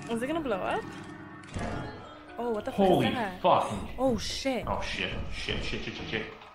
Is it gonna blow up? Oh, what the fuck is Holy that? fuck. Oh shit. Oh shit. Shit.